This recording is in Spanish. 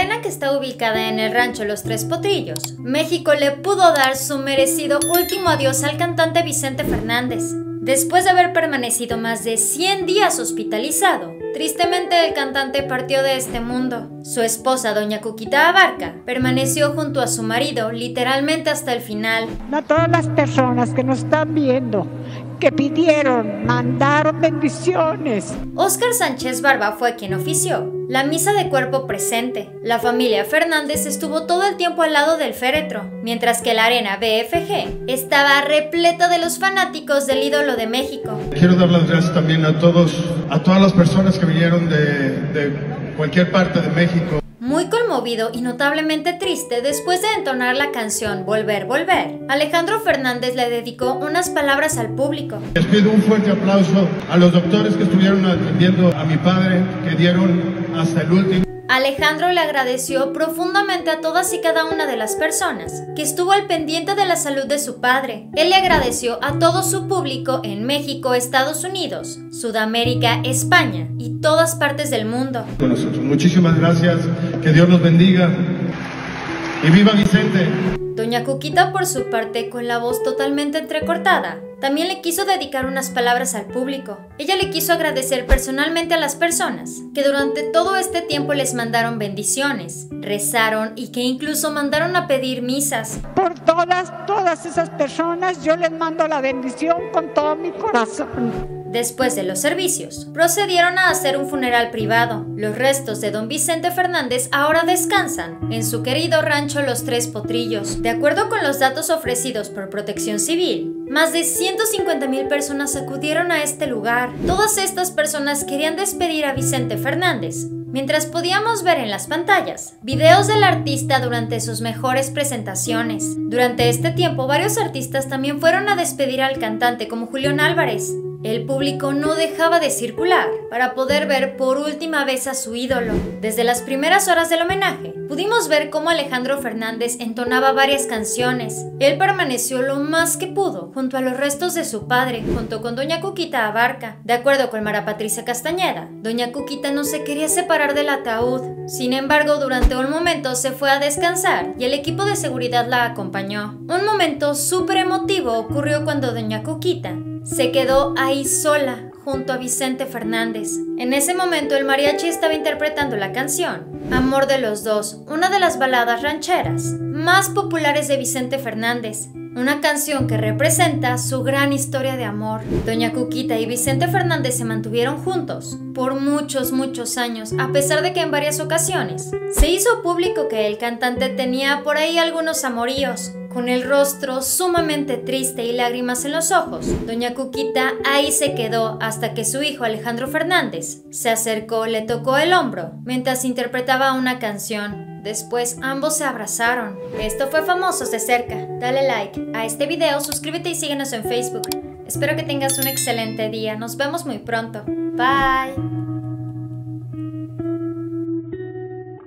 arena que está ubicada en el rancho Los Tres Potrillos, México le pudo dar su merecido último adiós al cantante Vicente Fernández. Después de haber permanecido más de 100 días hospitalizado, tristemente el cantante partió de este mundo. Su esposa, doña Cuquita Abarca, permaneció junto a su marido literalmente hasta el final. A todas las personas que nos están viendo, que pidieron, mandaron bendiciones. Óscar Sánchez Barba fue quien ofició la misa de cuerpo presente. La familia Fernández estuvo todo el tiempo al lado del féretro, mientras que la arena BFG estaba repleta de los fanáticos del ídolo de México. Quiero dar las gracias también a todas las personas que vinieron de cualquier parte de México. Muy conmovido y notablemente triste después de entonar la canción Volver, Volver, Alejandro Fernández le dedicó unas palabras al público. Les pido un fuerte aplauso a los doctores que estuvieron atendiendo a mi padre, que dieron hasta el último. Alejandro le agradeció profundamente a todas y cada una de las personas que estuvo al pendiente de la salud de su padre. Él le agradeció a todo su público en México, Estados Unidos, Sudamérica, España y todas partes del mundo. Con nosotros. Muchísimas gracias, que Dios los bendiga y viva Vicente. Doña Cuquita, por su parte, con la voz totalmente entrecortada, también le quiso dedicar unas palabras al público. Ella le quiso agradecer personalmente a las personas que durante todo este tiempo les mandaron bendiciones, rezaron y que incluso mandaron a pedir misas. Por todas esas personas yo les mando la bendición con todo mi corazón. Después de los servicios, procedieron a hacer un funeral privado. Los restos de don Vicente Fernández ahora descansan en su querido rancho Los Tres Potrillos. De acuerdo con los datos ofrecidos por Protección Civil, más de 150,000 personas acudieron a este lugar. Todas estas personas querían despedir a Vicente Fernández, mientras podíamos ver en las pantallas videos del artista durante sus mejores presentaciones. Durante este tiempo, varios artistas también fueron a despedir al cantante, como Julián Álvarez. El público no dejaba de circular para poder ver por última vez a su ídolo. Desde las primeras horas del homenaje, pudimos ver cómo Alejandro Fernández entonaba varias canciones. Él permaneció lo más que pudo junto a los restos de su padre, junto con doña Cuquita Abarca. De acuerdo con Mara Patricia Castañeda, doña Cuquita no se quería separar del ataúd. Sin embargo, durante un momento se fue a descansar y el equipo de seguridad la acompañó. Un momento súper emotivo ocurrió cuando doña Cuquita se quedó ahí sola junto a Vicente Fernández. En ese momento el mariachi estaba interpretando la canción Amor de los Dos, una de las baladas rancheras más populares de Vicente Fernández, una canción que representa su gran historia de amor. Doña Cuquita y Vicente Fernández se mantuvieron juntos por muchos años, a pesar de que en varias ocasiones se hizo público que el cantante tenía por ahí algunos amoríos. Con el rostro sumamente triste y lágrimas en los ojos, doña Cuquita ahí se quedó hasta que su hijo Alejandro Fernández se acercó, le tocó el hombro mientras interpretaba una canción. Después ambos se abrazaron. Esto fue Famosos de Cerca. Dale like a este video, suscríbete y síguenos en Facebook. Espero que tengas un excelente día. Nos vemos muy pronto. Bye.